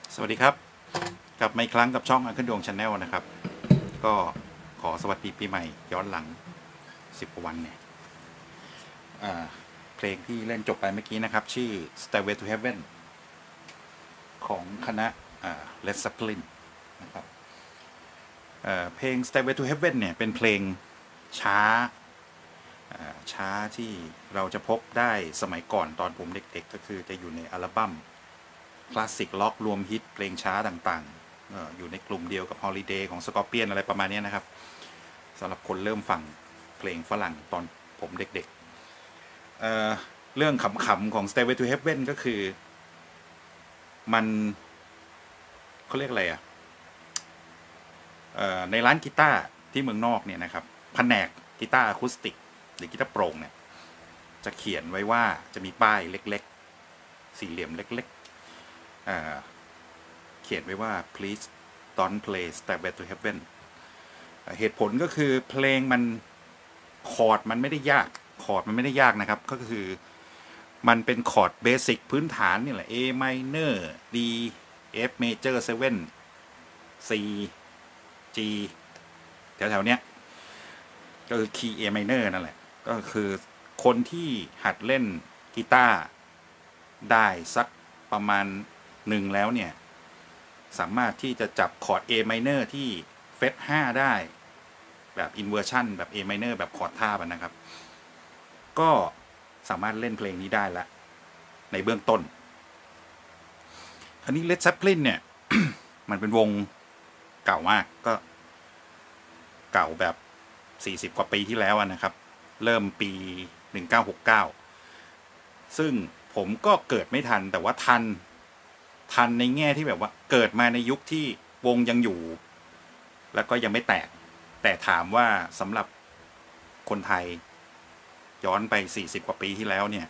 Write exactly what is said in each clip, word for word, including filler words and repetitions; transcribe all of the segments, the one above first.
สวัสดีครับกลับมาอีกครั้งกับช่องอันขึ้นดวงชาแนลนะครับก็ขอสวัสดีปีใหม่ย้อนหลังสิบกว่าวันเนี่ยเพลงที่เล่นจบไปเมื่อกี้นะครับชื่อ Stairway to Heaven ของคณะ Led Zeppelin นะครับเพลง Stairway to Heaven เนี่ยเป็นเพลงช้าช้าที่เราจะพบได้สมัยก่อนตอนผมเด็กๆก็คือจะอยู่ในอัลบั้มคลาสสิกล็อกรวมฮิตเพลงช้าต่างๆ อ, อยู่ในกลุ่มเดียวกับ Holiday ของ Scorpion อะไรประมาณนี้นะครับสำหรับคนเริ่มฟังเพลงฝรั่งตอนผมเด็กๆเ, เรื่องขำๆของ Stairway to Heaven ก็คือมันเขาเรียกอะไรอ่ะในร้านกีตาร์ที่เมืองนอกเนี่ยนะครับแผนกกีตาร์อะคูสติกหรือกีตาร์โปร่งเนี่ยจะเขียนไว้ว่าจะมีป้ายเล็กๆสี่เหลี่ยมเล็กๆเขียนไว้ว่า please don't play Stairway to Heaven เหตุผลก็คือเพลงมันคอร์ดมันไม่ได้ยากคอร์ดมันไม่ได้ยากนะครับก็คือมันเป็นคอร์ดเบสิกพื้นฐานนี่แหละ A minor D F major เซเว่น C G แถวๆเนี้ยก็คือ key A minor นั่นแหละก็คือคนที่หัดเล่นกีตาร์ได้สักประมาณหนึ่งแล้วเนี่ยสามารถที่จะจับคอร์ด A minor ที่เฟรตห้าได้แบบ inversion แบบ A minor แบบคอร์ดทาบนะครับก็สามารถเล่นเพลงนี้ได้ละในเบื้องต้นคราวนี้ Led Zeppelin เนี่ย มันเป็นวงเก่ามากก็เก่าแบบสี่สิบกว่าปีที่แล้วนะครับเริ่มปีหนึ่งเก้าหกเก้าซึ่งผมก็เกิดไม่ทันแต่ว่าทันทันในแง่ที่แบบว่าเกิดมาในยุคที่วงยังอยู่แล้วก็ยังไม่แตกแต่ถามว่าสำหรับคนไทยย้อนไปสี่สิบกว่าปีที่แล้วเนี่ย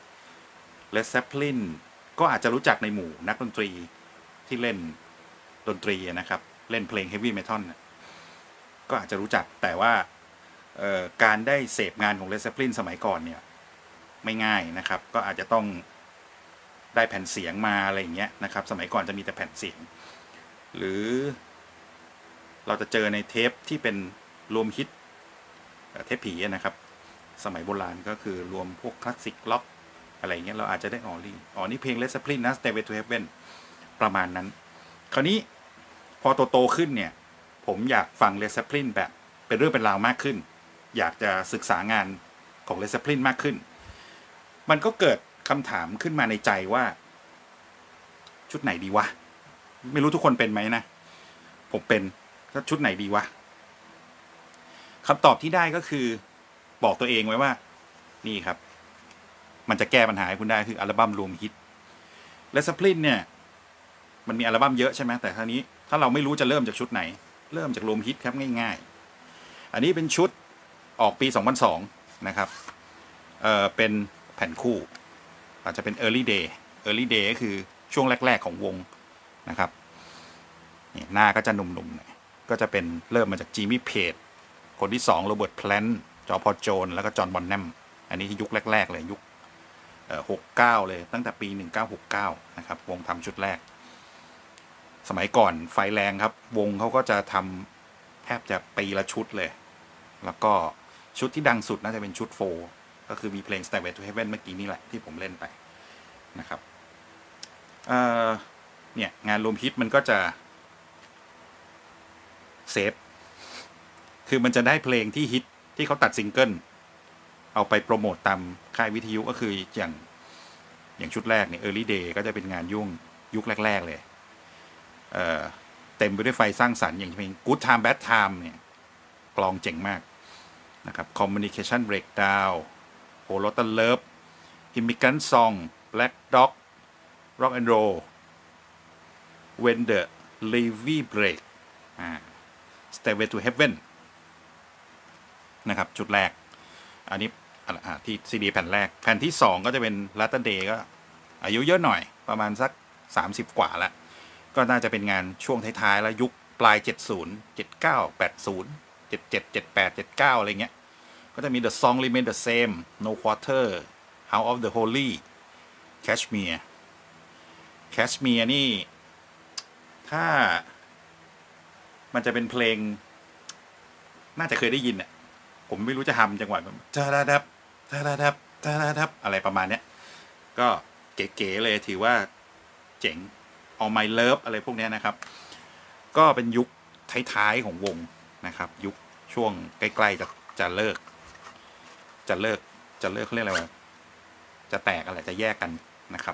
Led Zeppelin ก็อาจจะรู้จักในหมู่นักดนตรีที่เล่นดนตรีนะครับเล่นเพลง Heavy Metal ก็อาจจะรู้จักแต่ว่าการได้เสพงานของ Led Zeppelin สมัยก่อนเนี่ยไม่ง่ายนะครับก็อาจจะต้องได้แผ่นเสียงมาอะไรอย่างเงี้ยนะครับสมัยก่อนจะมีแต่แผ่นเสียงหรือเราจะเจอในเทปที่เป็นรวมฮิตเทปผีนะครับสมัยโบราณก็คือรวมพวกคลาสสิกล็อกอะไรเงี้ยเราอาจจะได้อ๋อนี่อ๋อนี่เพลง Led Zeppelin นะ Stairway to Heaven ประมาณนั้นคราวนี้พอโตๆขึ้นเนี่ยผมอยากฟัง Led Zeppelin แบบเป็นเรื่องเป็นราวมากขึ้นอยากจะศึกษางานของ Led Zeppelin มากขึ้นมันก็เกิดคำถามขึ้นมาในใจว่าชุดไหนดีวะไม่รู้ทุกคนเป็นไหมนะผมเป็นก็ชุดไหนดีวะคำตอบที่ได้ก็คือบอกตัวเองไว้ว่านี่ครับมันจะแก้ปัญหาให้คุณได้คืออัลบั้มรวมฮิต Led Zeppelin เนี่ยมันมีอัลบั้มเยอะใช่ไหมแต่คราวนี้ถ้าเราไม่รู้จะเริ่มจากชุดไหนเริ่มจากรวมฮิตครับง่ายๆอันนี้เป็นชุดออกปีสองพันสองนะครับเอ่อเป็นแผ่นคู่อาจจะเป็น early day early day ก็คือช่วงแรกๆของวงนะครับนี่หน้าก็จะหนุ่มๆหน่อยก็จะเป็นเริ่มมาจากจิมมี่เพจคนที่สองโรเบิร์ตแพลนท์จอร์จ พอล โจนแล้วก็จอห์น บอนแนมอันนี้ที่ยุคแรกๆเลยยุคเอ่อหกสิบเก้าเลยตั้งแต่ปีหนึ่งเก้าหกเก้านะครับวงทำชุดแรกสมัยก่อนไฟแรงครับวงเขาก็จะทำแทบจะปีละชุดเลยแล้วก็ชุดที่ดังสุดน่าจะเป็นชุดโฟร์ก็คือมีเพลง Stairway to Heaven เมื่อกี้นี่แหละที่ผมเล่นไปนะครับเอ่อเนี่ยงานรวมฮิตมันก็จะเซฟคือมันจะได้เพลงที่ฮิตที่เขาตัดซิงเกิลเอาไปโปรโมตตามค่ายวิทยุก็คืออย่างอย่างชุดแรกเนี่ย Early Day ก็จะเป็นงานยุ่งยุคแรกๆเลยเอ่อเต็มไปด้วยไฟสร้างสรรค์อย่างเพลง Good Time Bad Time เนี่ยกลองเจ๋งมากนะครับ Communication Breakdown Whole Lotta Love Immigrant Song Black Dog Rock and Roll When the Levee Break Stairway to Heaven นะครับชุดแรกอันนี้ที่ซีดีแผ่นแรกแผ่นที่สองก็จะเป็น Latter Day ก็อายุเยอะหน่อยประมาณสักสามสิบกว่าแล้วก็น่าจะเป็นงานช่วงท้ายๆแล้วยุคปลายเจ็ดสิบ เจ็ดสิบเก้า แปดสิบ เจ็ดสิบเจ็ด เจ็ดสิบแปด เจ็ดสิบเก้าอะไรเงี้ยก็จะมี The Song Remain the Same No Quarter House of the Holy Kashmir Kashmir นี่ถ้ามันจะเป็นเพลงน่าจะเคยได้ยินอ่ะผมไม่รู้จะทำจังหวะแบบทาราดับทาราดับทาราดับอะไรประมาณเนี้ยก็เก๋ๆเลยถือว่าเจ๋ง All My Love อะไรพวกนี้นะครับก็เป็นยุคท้ายๆของวงนะครับยุคช่วงใกล้ๆจะจะเลิกจะเลิกจะเลิกเขาเรียกอะไรวะจะแตกอะไรจะแยกกันนะครับ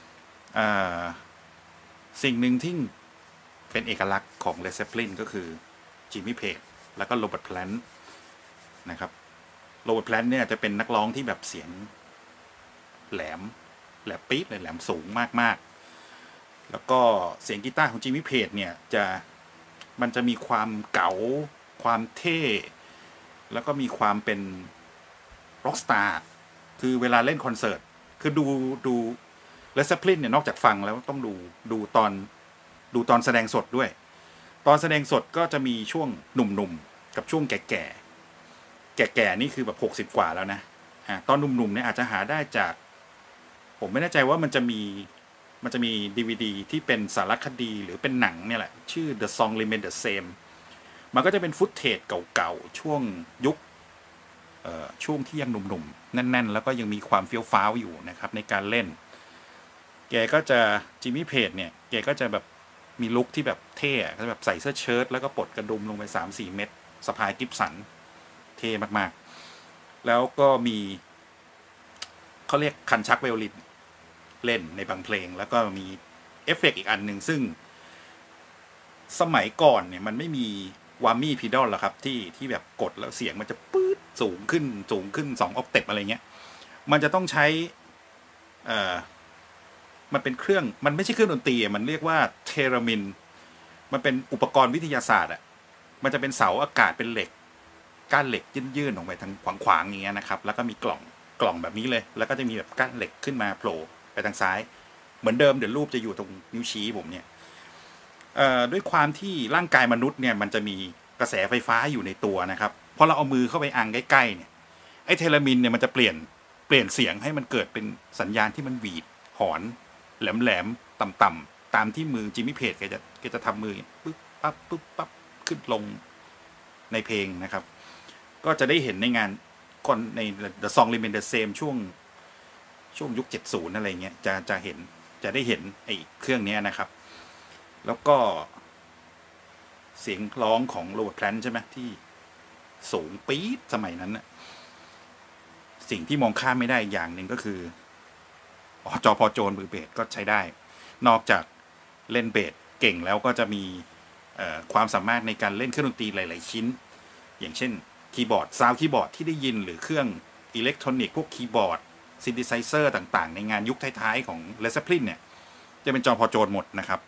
สิ่งหนึ่งที่เป็นเอกลักษณ์ของ Led Zeppelin ก็คือจิมมี่เพจแล้วก็โรเบิร์ตแพลนต์นะครับโรเบิร์ตแพลนต์เนี่ยจะเป็นนักร้องที่แบบเสียงแหลมแหลมปี๊ดเลยแหลมสูงมากๆแล้วก็เสียงกีตาร์ของจิมมี่เพจเนี่ยจะมันจะมีความเก๋าความเท่แล้วก็มีความเป็นร็อกสตาร์คือเวลาเล่นคอนเสิร์ตคือดูดูLed Zeppelinเนี่ยนอกจากฟังแล้วต้องดูดูตอนดูตอนแสดงสดด้วยตอนแสดงสดก็จะมีช่วงหนุ่มๆกับช่วงแก่ๆแก่ๆนี่คือแบบหกสิบกว่าแล้วนะอ่าตอนหนุ่มๆเนี่ยอาจจะหาได้จากผมไม่แน่ใจว่ามันจะมีมันจะมี ดี วี ดี ที่เป็นสารคดีหรือเป็นหนังเนี่ยแหละชื่อ The Song Remain the Same มันก็จะเป็นฟุตเทจเก่าๆช่วงยุคเอ่อช่วงที่ยังหนุ่มๆแน่นๆแล้วก็ยังมีความเฟี้ยวฟ้าวอยู่นะครับในการเล่นแกก็จะจิมมี่เพจเนี่ยแกก็จะแบบมีลุคที่แบบเท่ก็แบบใส่เสื้อเชิ้ตแล้วก็ปลดกระดุมลงไป สามสี่ เม็ดสะพายกิฟสันเท่มากๆแล้วก็มีเขาเรียกคันชักไวโอลินเล่นในบางเพลงแล้วก็มีเอฟเฟกต์อีกอันหนึ่งซึ่งสมัยก่อนเนี่ยมันไม่มีวามี่พีดอลหรอกครับที่ที่แบบกดแล้วเสียงมันจะปื๊ดสูงขึ้นสูงขึ้นสองออกเทปอะไรเงี้ยมันจะต้องใช้เอ่อมันเป็นเครื่องมันไม่ใช่เครื่องดนตรีมันเรียกว่าเทรามินมันเป็นอุปกรณ์วิทยาศาสตร์อ่ะมันจะเป็นเสาอากาศเป็นเหล็กก้านเหล็กยื่นๆออกไปทางขวางๆอย่างเงี้ยนะครับแล้วก็มีกล่องกล่องแบบนี้เลยแล้วก็จะมีแบบก้านเหล็กขึ้นมาโผล่ไปทางซ้ายเหมือนเดิมเดี๋ยวรูปจะอยู่ตรงนิ้วชี้ผมเนี่ยเอ่อด้วยความที่ร่างกายมนุษย์เนี่ยมันจะมีกระแสไฟฟ้าอยู่ในตัวนะครับพอเราเอามือเข้าไปอังใกล้ๆเนี่ยไอ้เทรามินเนี่ยมันจะเปลี่ยนเปลี่ยนเสียงให้มันเกิดเป็นสัญญาณที่มันหวีดหอนแหลมๆต่ำๆตามที่มือจิมมี่เพจแกจะแกจะทำมือปึ๊บปั๊บปึ๊บปั๊บขึ้นลงในเพลงนะครับก็จะได้เห็นในงานก่อนใน The Song Remain the Same ช่วงช่วงยุคเจ็ดสิบอะไรเงี้ยจะจะเห็นจะได้เห็นไอ้เครื่องนี้นะครับแล้วก็เสียงร้องของโรเบิร์ตแพลนต์ใช่ไหมที่สูงปี๊ดสมัยนั้นนะสิ่งที่มองข้ามไม่ได้อย่างหนึ่งก็คือจอพอโจนมือเบสก็ใช้ได้นอกจากเล่นเบสเก่งแล้วก็จะมีความสามารถในการเล่นเครื่องดนตรีหลายๆชิ้นอย่างเช่นคีย์บอร์ดซาวด์คีย์บอร์ดที่ได้ยินหรือเครื่องอิเล็กทรอนิกส์พวกคีย์บอร์ดซินธิไซเซอร์ต่างๆในงานยุคท้ายๆของ Led Zeppelin เนี่ยจะเป็นจอพอโจนหมดนะครับ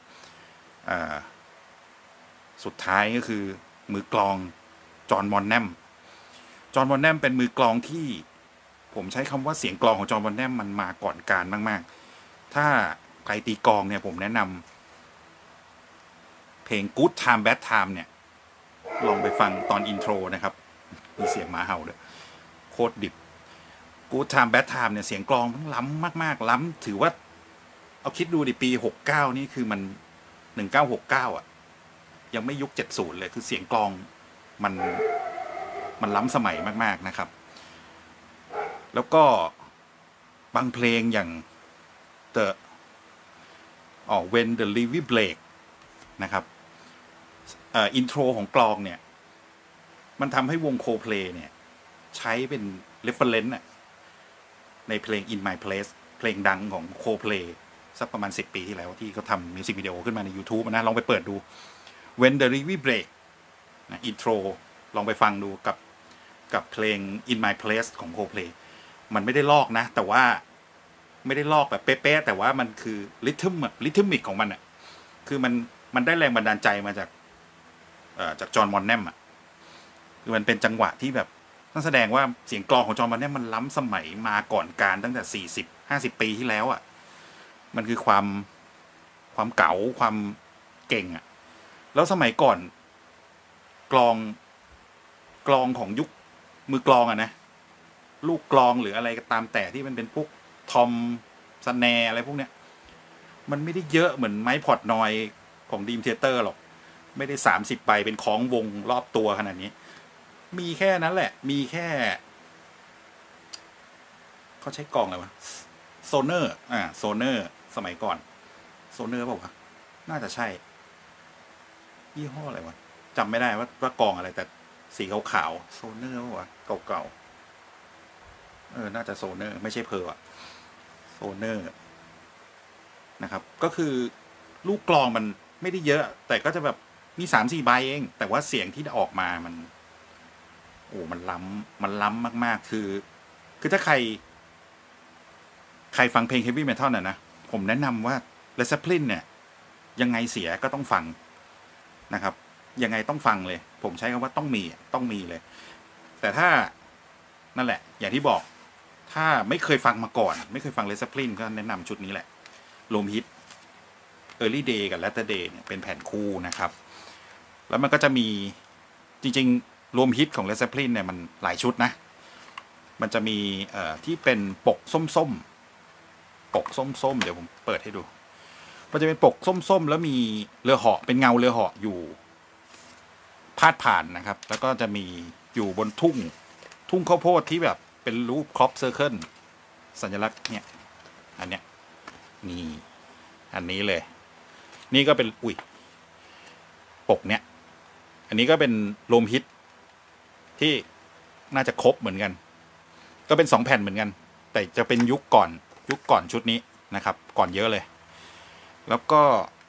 สุดท้ายก็คือมือกลองจอห์น บอนแนมจอห์น บอนแนมเป็นมือกลองที่ผมใช้คำว่าเสียงกลองของจอห์น บอนแนมมันมาก่อนการมากๆถ้าใครตีกลองเนี่ยผมแนะนำเพลง Good Time Bad Time เนี่ยลองไปฟังตอนอินโทรนะครับมีเสียงหมาเห่าด้วยโคตรดิบ Good Time Bad Time เนี่ยเสียงกลองมันล้ำมากๆล้ำถือว่าเอาคิดดูดิปีหกเก้านี่คือมันหนึ่งเก้าหกเก้าอ่ะยังไม่ยุคเจ็ดสิบเลยคือเสียงกลองมันมันล้ำสมัยมากๆนะครับแล้วก็บางเพลงอย่าง The อ๋อ When the Levee Break นะครับเอ่ออินโทรของกลองเนี่ยมันทำให้วง Coldplay เนี่ยใช้เป็น reference น่ะในเพลง In My Place เพลงดังของ Coldplay สักประมาณสิบปีที่แล้วที่เขาทำมิวสิกวิดีโอขึ้นมาใน YouTube นะลองไปเปิดดู When the Levee Break นะอินโทรลองไปฟังดูกับกับเพลง In My Place ของ Coldplay มันไม่ได้ลอกนะแต่ว่าไม่ได้ลอกแบบเป๊ะๆแต่ว่ามันคือริทึมอะริทึมิกของมันอะคือมันมันได้แรงบันดาลใจมาจากเอ่อจากจอห์น บอนแนมอะคือมันเป็นจังหวะที่แบบนั่นแสดงว่าเสียงกลองของจอห์น บอนแนมมันล้ำสมัยมาก่อนการตั้งแต่สี่สิบ ห้าสิบปีที่แล้วอะมันคือความความเก๋าความเก่งอะแล้วสมัยก่อนกลองกลองของยุคมือกลองอะนะลูกกลองหรืออะไรก็ตามแต่ที่มันเป็นพวกทอมสแนร์อะไรพวกเนี้ยมันไม่ได้เยอะเหมือนไม้พอร์ตนอยของดีมเทเตอร์หรอกไม่ได้สามสิบใบเป็นของวงรอบตัวขนาดนี้มีแค่นั้นแหละมีแค่เขาใช้กล่องอะไรวะโซเนอร์อ่าโซเนอร์สมัยก่อนโซเนอร์บอกว่าน่าจะใช่ยี่ห้ออะไรวะจำไม่ได้ว่าว่ากล่องอะไรแต่สีขาวๆโซเนอร์วะเก่าๆเออน่าจะโซเนอร์ไม่ใช่เพอร์อะโซเนอร์นะครับก็คือลูกกลองมันไม่ได้เยอะแต่ก็จะแบบมีสามสี่ใบเองแต่ว่าเสียงที่ออกมามันโอ้มันล้ำมันล้ำมากๆคือคือถ้าใครใครฟังเพลง Heavy Metal น่ะนะผมแนะนำว่า Led Zeppelin เนี่ยยังไงเสียก็ต้องฟังนะครับยังไงต้องฟังเลยผมใช้คำว่าต้องมีต้องมีเลยแต่ถ้านั่นแหละอย่างที่บอกถ้าไม่เคยฟังมาก่อนไม่เคยฟัง Led Zeppelin ก็แนะนำชุดนี้แหละโรมฮิต Early Day กับ Latter Day เนี่ยเป็นแผ่นคู่นะครับแล้วมันก็จะมีจริงๆรวมฮิตของ Led Zeppelin เนี่ยมันหลายชุดนะมันจะมีเอ่อที่เป็นปกส้มๆปกส้มๆเดี๋ยวผมเปิดให้ดูมันจะเป็นปกส้มๆแล้วมีเรือเหาะเป็นเงาเรือเหาะอยู่พาดผ่านนะครับแล้วก็จะมีอยู่บนทุ่งทุ่งข้าวโพดที่แบบเป็นรูปครอปเซอร์เคิลสัญลักษณ์เนี่ยอันเนี้ยนี่อันนี้เลยนี่ก็เป็นอุ้ยปกเนี้ยอันนี้ก็เป็นโรมฮิตที่น่าจะครบเหมือนกันก็เป็นสองแผ่นเหมือนกันแต่จะเป็นยุคก่อนยุคก่อนชุดนี้นะครับก่อนเยอะเลยแล้วก็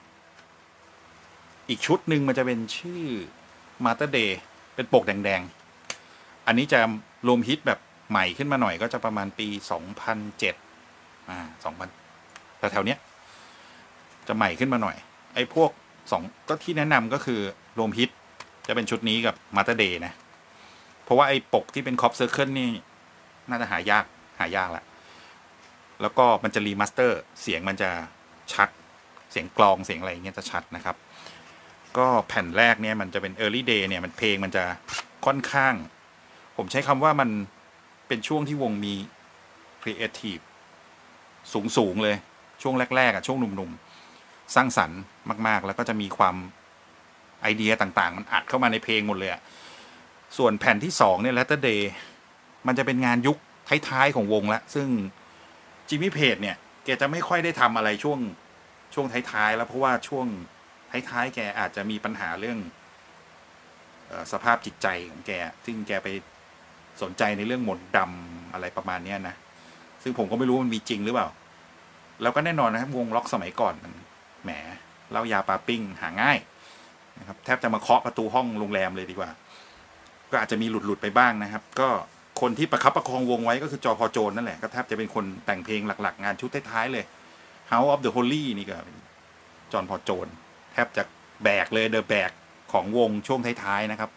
อีกชุดหนึ่งมันจะเป็นชื่อ Master Day เป็นปกแดงๆอันนี้จะรวมฮิตแบบใหม่ขึ้นมาหน่อยก็จะประมาณปีสองพันเจ็ดอ่าสองพันแต่แถวเนี้ยจะใหม่ขึ้นมาหน่อยไอ้พวกสองก็ที่แนะนำก็คือรวมฮิตจะเป็นชุดนี้กับ Master Day นะเพราะว่าไอ้ปกที่เป็นครอปเซอร์เคิลนี่น่าจะหายากหายากแหละแล้วก็มันจะรีมาสเตอร์เสียงมันจะชัดเสียงกลองเสียงอะไรเงี้ยจะชัดนะครับก็แผ่นแรกเนี่ยมันจะเป็น Early Day เนี่ยมันเพลงมันจะค่อนข้างผมใช้คำว่ามันเป็นช่วงที่วงมี Creative สูงสูงเลยช่วงแรกๆอ่ะช่วงหนุ่มๆสร้างสรรค์มากๆแล้วก็จะมีความไอเดียต่างๆมันอัดเข้ามาในเพลงหมดเลยอ่ะส่วนแผ่นที่สองเนี่ย Latter Day มันจะเป็นงานยุคท้ายๆของวงละซึ่งจิมมี่เพจเนี่ยแกจะไม่ค่อยได้ทำอะไรช่วงช่วงท้ายๆแล้วเพราะว่าช่วงท้ายๆแกอาจจะมีปัญหาเรื่องเอ่อสภาพจิตใจของแกซึ่งแกไปสนใจในเรื่องมนต์ดำอะไรประมาณนี้นะซึ่งผมก็ไม่รู้มันมีจริงหรือเปล่าแล้วก็แน่นอนนะครับวงล็อกสมัยก่อนมันแหมเหล้ายาปาปิ้งหาง่ายนะครับแทบจะมาเคาะประตูห้องโรงแรมเลยดีกว่าก็อาจจะมีหลุดๆไปบ้างนะครับก็คนที่ประคับประคองวงไว้ก็คือจอพอโจนนั่นแหละก็แทบจะเป็นคนแต่งเพลงหลักๆงานชุดท้ายๆเลย House of the Holy นี่ก็เป็นจอห์นพอโจนแทบจะแบกเลยเดอะแบกของวงช่วงท้ายๆนะครับ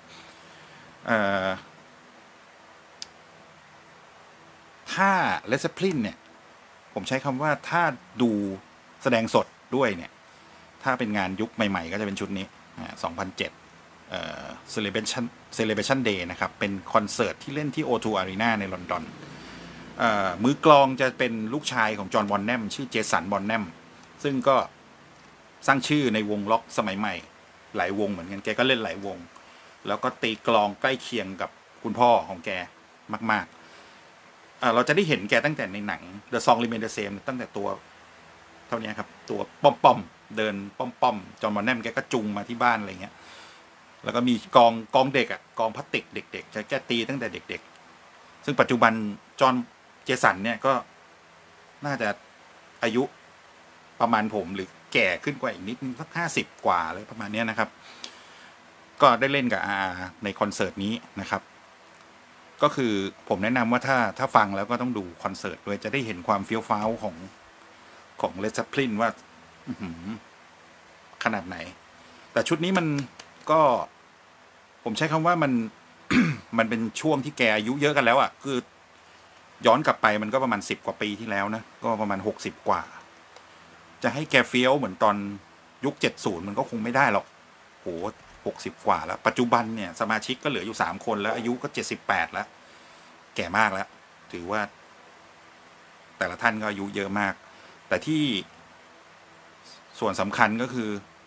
ถ้า Led Zeppelin เนี่ยผมใช้คำว่าถ้าดูแสดงสดด้วยเนี่ยถ้าเป็นงานยุคใหม่ๆก็จะเป็นชุดนี้สองพันเจ็ดเอ่อ Celebration Celebration Day นะครับเป็นคอนเสิร์ตที่เล่นที่ โอ ทู Arena ในลอนดอนมือกลองจะเป็นลูกชายของจอห์นบอนแนมชื่อเจสันบอนแนมซึ่งก็สร้างชื่อในวงล็อกสมัยใหม่หลายวงเหมือนกันแกก็เล่นหลายวงแล้วก็ตีกลองใกล้เคียงกับคุณพ่อของแกมากๆเราจะได้เห็นแกตั้งแต่ในหนัง The Song Remains the Same ตั้งแต่ตัวเท่านี้ครับตัวป้อมๆเดินป้อมๆจอห์นบอนแนมแกก็จุงมาที่บ้านอะไรเงี้ยแล้วก็มีกองกองเด็กอ่ะกองพลาสติกเด็กๆแกตีตั้งแต่เด็กๆซึ่งปัจจุบันจอห์นเจสันเนี่ยก็น่าจะอายุประมาณผมหรือแก่ขึ้นกว่าอีกนิดสักห้าสิบกว่าเลยประมาณนี้นะครับก็ได้เล่นกับอาในคอนเสิร์ตนี้นะครับก็คือผมแนะนำว่าถ้าถ้าฟังแล้วก็ต้องดูคอนเสิร์ตด้วยจะได้เห็นความเฟี้ยวฟ้าวของของ Led Zeppelin ว่าขนาดไหนแต่ชุดนี้มันก็ผมใช้คำว่ามัน มันเป็นช่วงที่แกอายุเยอะกันแล้วอ่ะคือย้อนกลับไปมันก็ประมาณสิบกว่าปีที่แล้วนะก็ประมาณหกสิบกว่าจะให้แกเฟี้ยวเหมือนตอนยุคเจ็ดสิบมันก็คงไม่ได้หรอกโหหกสิบกว่าแล้วปัจจุบันเนี่ยสมาชิกก็เหลืออยู่สามคนแล้วอายุก็เจ็ดสิบแปดแล้วแก่มากแล้วถือว่าแต่ละท่านก็อายุเยอะมากแต่ที่ส่วนสำคัญก็คือ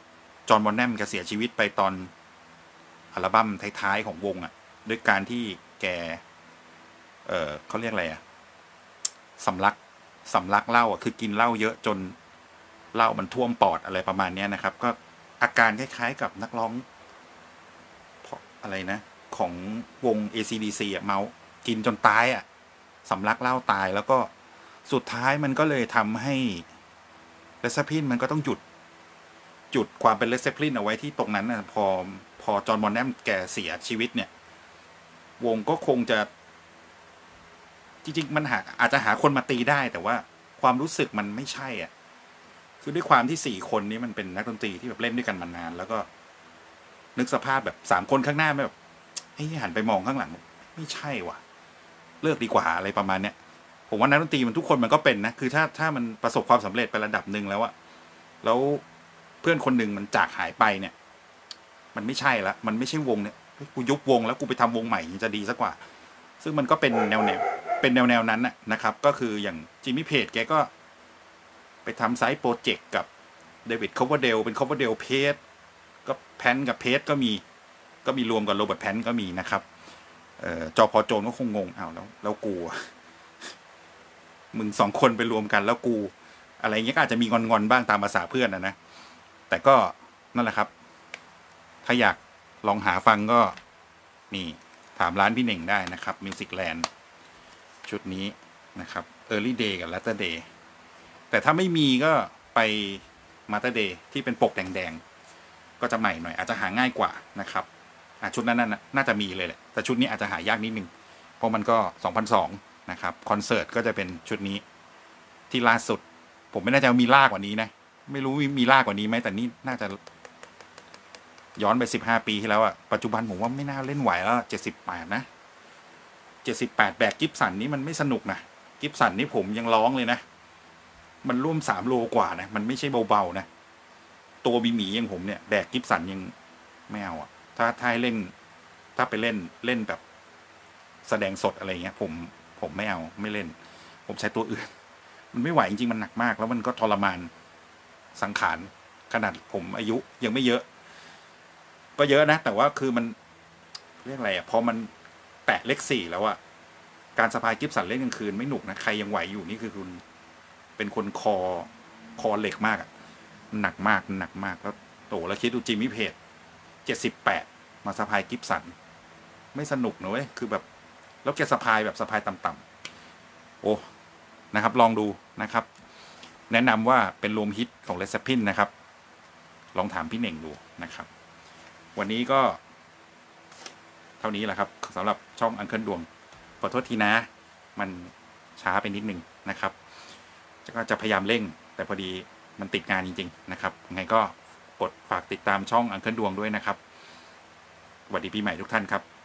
จอห์น บอนแนมแกเสียชีวิตไปตอนอัลบั้มท้ายๆของวงอะ่ะด้วยการที่แกเออเขาเรียกอะไรอะ่ะสำลักสำลักเหล้าอ่ะคือกินเหล้าเยอะจนเหล้ามันท่วมปอดอะไรประมาณนี้นะครับก็อาการคล้ายๆกับนักร้องอะไรนะของวง เอ ซี ดี ซี อ่ะเมากินจนตายอ่ะสำลักเหล้าตายแล้วก็สุดท้ายมันก็เลยทำให้เลดเซปลินมันก็ต้องหยุดจุดความเป็นเลดเซปลินเอาไว้ที่ตรงนั้นนะพอพอจอห์น บอนแนมแกเสียชีวิตเนี่ยวงก็คงจะจริงๆมันหาอาจจะหาคนมาตีได้แต่ว่าความรู้สึกมันไม่ใช่อ่ะคือด้วยความที่สี่คนนี้มันเป็นนักดนตรีที่แบบเล่นด้วยกันมานานแล้วก็นึกสภาพแบบสามคนข้างหน้าแบบไอ้หันไปมองข้างหลังไม่ใช่ว่ะเลิกดีกว่าอะไรประมาณเนี้ยผมว่านักดนตรีมันทุกคนมันก็เป็นนะคือถ้าถ้ามันประสบความสำเร็จไประดับหนึ่งแล้วอะแล้วเพื่อนคนหนึ่งมันจากหายไปเนี่ยมันไม่ใช่ละมันไม่ใช่วงเนี่ยกูยุบวงแล้วกูไปทำวงใหม่จะดีสักกว่าซึ่งมันก็เป็นแนวแนวเป็นแนวแนวนั้นนะครับก็คืออย่างจิมมี่เพจแกก็ไปทำไซต์โปรเจกต์กับเดวิดคอฟเวอร์เดลเป็นคอฟเวอร์เดลเพจก็แพนกับเพจก็มีก็มีรวมกับโรเบิร์ตแพนก็มีนะครับเอ่อจอพอโจนก็คงงงอ้าวแล้วแล้วกูมึงสองคนไปรวมกันแล้วกูอะไรเงี้ยก็อาจจะมีงอนๆบ้างตามภาษาเพื่อนนะนะแต่ก็นั่นแหละครับถ้าอยากลองหาฟังก็นี่ถามร้านพี่เน่งได้นะครับ Music Land ชุดนี้นะครับ Early Day กับ Latter Day แต่ถ้าไม่มีก็ไป Matter Day ที่เป็นปกแดงๆก็จะใหม่หน่อยอาจจะหาง่ายกว่านะครับอ่ะชุดนั้นน่าจะมีเลยแหละแต่ชุดนี้อาจจะหายากนิดนึงเพราะมันก็สองพันสองนะครับคอนเสิร์ตก็จะเป็นชุดนี้ที่ล่าสุดผมไม่แน่ใจว่ามีล่ากว่านี้นะไม่รู้มีล่ากว่านี้ไหมแต่นี่น่าจะย้อนไปสิบห้าปีที่แล้วอะปัจจุบันผมว่าไม่น่าเล่นไหวแล้วเจ็ดสิบแปดนะเจ็ดสิบแปดแบกกิฟสันนี่มันไม่สนุกนะกิฟสันนี่ผมยังร้องเลยนะมันร่วมสามโลกว่านะมันไม่ใช่เบาๆนะตัวบีหมีอย่างผมเนี่ยแบกกิฟสันยังไม่เอาอะถ้าถ้าให้เล่นถ้าไปเล่นเล่นแบบแสดงสดอะไรเงี้ยผมผมไม่เอาไม่เล่นผมใช้ตัวอื่นมันไม่ไหวจริงๆมันหนักมากแล้วมันก็ทรมานสังขารขนาดผมอายุยังไม่เยอะก็เยอะนะแต่ว่าคือมันเรียกอะไรอ่ะพอมันแตะเลขสี่แล้วอ่ะการสะพายกิฟสันเล่นกลางคืนไม่หนุกนะใครยังไหวอยู่นี่คือคุณเป็นคนคอคอเหล็กมากอ่ะหนักมากหนักมากแล้วโตแล้วคิดดูจิมมี่เพจเจ็ดสิบแปดมาสะพายกิฟสันไม่สนุกนะเว้ยคือแบบแล้วแกสะพายแบบสะพายต่ำๆโอ้นะครับลองดูนะครับแนะนำว่าเป็นรวมฮิตของเลดเซปลินนะครับลองถามพี่เน่งดูนะครับวันนี้ก็เท่านี้แหละครับสำหรับช่องอังเคิลดวงขอโทษทีนะมันช้าไปนิดนึงนะครับก็จะพยายามเร่งแต่พอดีมันติดงานจริงๆนะครับไงก็กดฝากติดตามช่องอังเคิลดวงด้วยนะครับสวัสดีปีใหม่ทุกท่านครับ